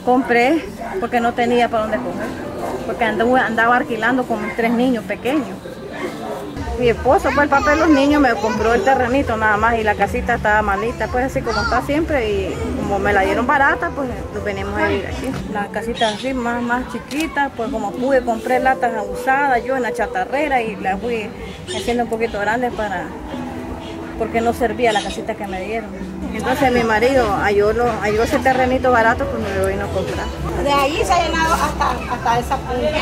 Compré porque no tenía para dónde comer, porque andaba alquilando con 3 niños pequeños. Mi esposo, pues el papá de los niños, me compró el terrenito nada más y la casita estaba malita, pues así como está siempre, y como me la dieron barata, pues nos venimos a vivir aquí. La casita así más chiquita, pues como pude, compré latas usadas yo en la chatarrera y la fui haciendo un poquito grande porque no servía la casita que me dieron. Entonces mi marido halló ese terrenito barato, pues me lo vino a comprar. De ahí se ha llenado hasta esa punta.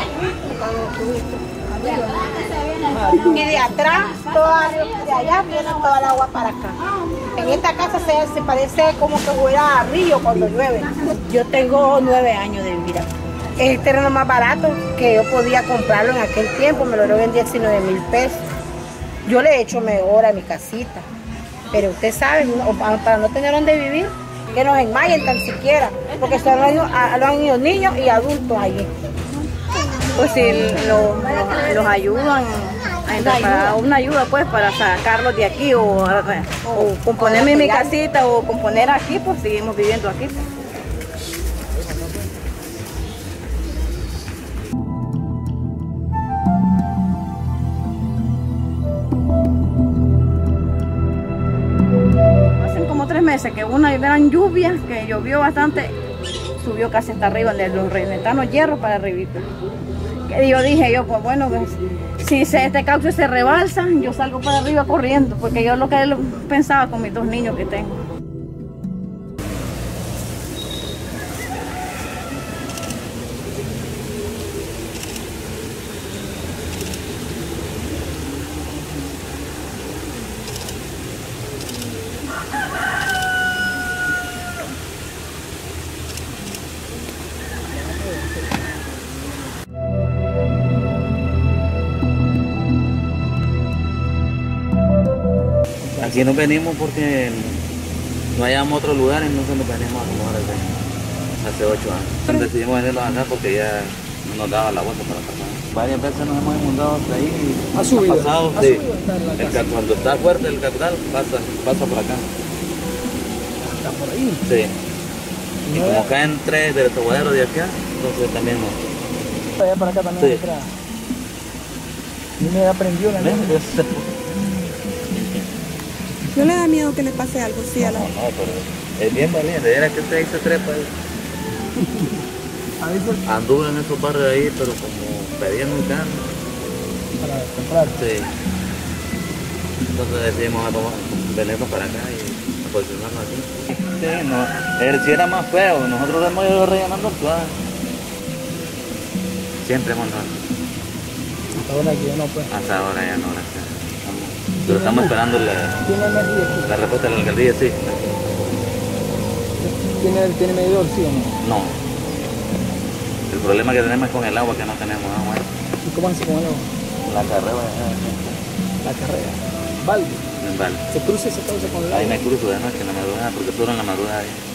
Y de atrás, de allá viene toda el agua para acá. En esta casa se parece como que fuera río cuando llueve. Yo tengo 9 años de vivir aquí. Es el terreno más barato que yo podía comprarlo en aquel tiempo, me lo dieron en 19,000 pesos. Yo le he hecho mejor a mi casita, pero usted sabe, para no tener donde vivir, que nos enmayen tan siquiera, porque son los niños y adultos allí. Pues si los ayudan a entrar, una ayuda pues para sacarlos de aquí o componerme mi casita o componer aquí, pues seguimos viviendo aquí. Hacen como 3 meses que una gran lluvia que llovió bastante, subió casi hasta arriba de los reventanos hierros para arriba. Que yo dije, pues bueno, pues, si este caucho se rebalsa, yo salgo para arriba corriendo, porque yo lo que pensaba con mis 2 niños que tengo. Aquí nos venimos porque no hayamos otro lugar, entonces nos venimos a acomodar hace 8 años. Decidimos venirnos acá porque ya no nos daba la vuelta para pasar. Varias veces nos hemos inundado hasta ahí y ha pasado, sí. Cuando está fuerte el caudal pasa por acá. ¿Está por ahí? Sí. Y como caen 3 del tobadero de acá, entonces también no. Para allá para acá también entra. Y me aprendió la lengua. ¿No le da miedo que le pase algo? Sí, a la... No, pero es bien valiente. Era que usted ahí se trepa. Anduve en esos barrios ahí, pero como pedían un carro. Para comprar. Sí. Entonces decidimos venirnos para acá y posicionarnos aquí. Sí, no, si era más feo, nosotros hemos ido rellenando suave. Siempre hemos dado. Hasta ahora que ya no puede. Hasta ahora ya no, gracias. Pero estamos esperando la respuesta de la alcaldía, sí. ¿Tiene medidor, sí o no? No. El problema que tenemos es con el agua, que no tenemos agua. ¿Y cómo hace con el agua? La carrera. La carrera. ¿Balde? En balde. ¿Se cruza esa causa con el agua? Ahí me cruzo de noche en la madrugada, porque solo en la madrugada.